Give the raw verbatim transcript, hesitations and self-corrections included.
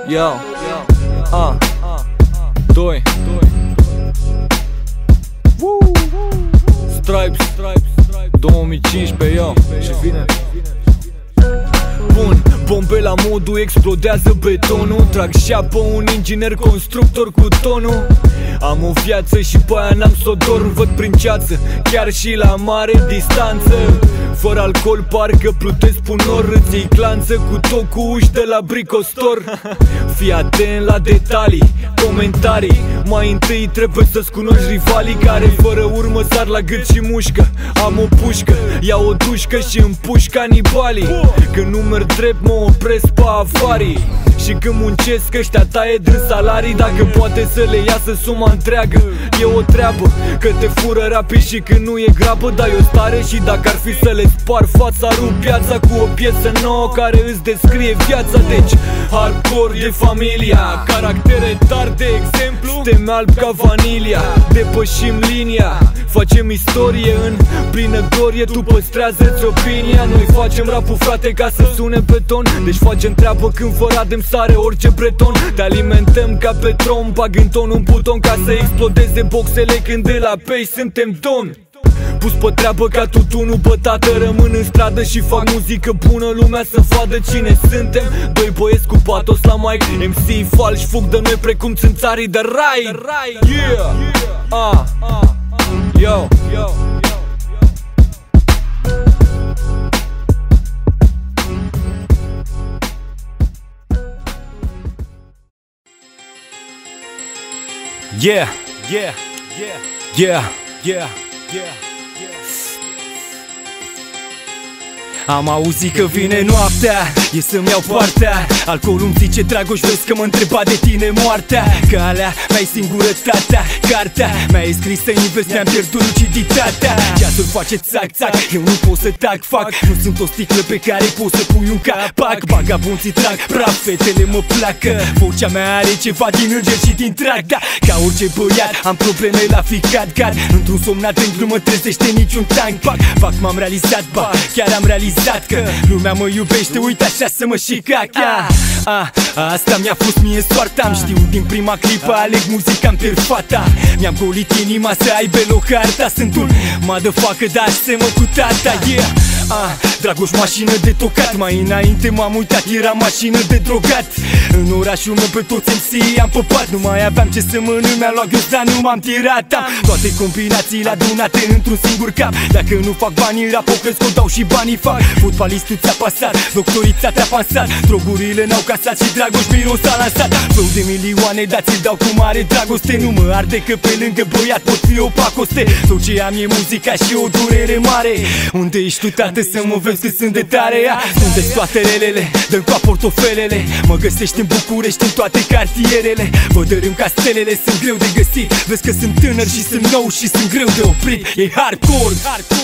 Yo, a, doi Stripes, două mii cincisprezece, yo, și vine. Bun, bombe la modul explodează betonul. Trag șapă un inginer constructor cu tonul. Am o viață și pe aia n-am s-o dor. Văd prin ceață, chiar și la mare distanță. Fără alcool parcă plutesc un nor. Îți iei clanță cu tot cu uși de la bricostor. Fii atent la detalii, comentarii. Mai întâi trebuie să-ți cunoști rivalii care fără urmă sar la gât și mușcă. Am o pușcă, iau o dușcă și împușc canibalii. Când nu merg drept mă opresc pe avarii. Și când muncesc ăștia taie din salarii. Dacă poate să le iasă suma întreagă, e o treabă, că te fură rapid și când nu e grabă. Dar e o stare și dacă ar fi să le spar fața, rup piața cu o piesă nouă care îți descrie viața. Deci hardcore e familia, caractere tari de exemplu, suntem albi ca vanilia. Depășim linia, facem istorie în plină glorie. Tu păstrează-ți opinia, noi facem rapul frate ca să sune pe ton. Deci facem treabă când fără adem sare orice breton. Te alimentăm ca pe tron, bag în ton un buton ca să explodeze boxele când de la pei suntem domni. Pus pe treabă ca tutunul pe tată, rămân în stradă și fac muzică bună, lumea să vadă cine suntem. Doi băieți cu patos la mic, M C falși fug de noi precum țânțarii de rai. Yeah, ah, yo, yo. Yeah, yeah, yeah, yeah, yeah, yeah, yeah. Am auzit că vine noaptea, e să-mi iau partea. Alcoolul îmi zice Dragoș, vezi că mă întreba de tine moartea. Calea mea-i singurătatea, cartea mea-i scrisă invers, mi-am pierdut luciditatea. Ceasul face țac-țac, eu nu pot să tac, fac. Nu sunt o sticlă pe care poți să pui un capac. Vagabonții trag praf, fetele mă placă. Vocea mea are ceva din înger și din trag, da. Ca orice băiat, am probleme la ficat, gar. Într-un somn adânc nu mă trezește niciun tank. Pac, pac, m-am realizat, ba, chiar am realizat că lumea mă iubește, uite așa să mă și cac. ah, ah, Asta mi-a fost mie soarta. Am știut din prima clipă, aleg muzica în perfata. Mi-am golit inima să aibă loc harta. Sunt un motherfucker, dar semă cu tata. Yeah, ah, Dragoș, mașină de tocat. Mai înainte m-am uitat, era mașină de drogat. În orașul meu pe toți M C am păpat. Nu mai aveam ce să mănânc, mi-am luat ghiozda, nu m-am tirat. Am toate combinațiile adunate într-un singur cap. Dacă nu fac banii rap, o crezi că dau și banii fac. Fotbalistul ți-a pasat, doctorița te-a pasat. Drogurile n-au casat și Dragoș miros a lansat. Flow de milioane, dar ți-l dau cu mare dragoste. Nu mă arde că pe lângă băiat pot fi o pacoste. Tot ce am e muzica și o durere mare. Unde ești tu, tată, să mă vezi că sunt de tare? Unde-s toate relele, dă-mi ca portofelele. Mă găsești în București, în toate cartierele. Vă dărâm ca stelele, sunt greu de găsit. Vezi că sunt tânăr și sunt nou și sunt greu de oprit. E hardcore, hardcore.